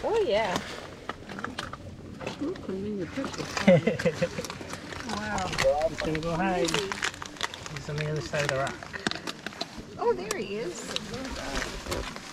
Oh yeah. Oh, putting in your picture. Wow. He's gonna go hide. He's on the other side of the rock. Oh, there he is.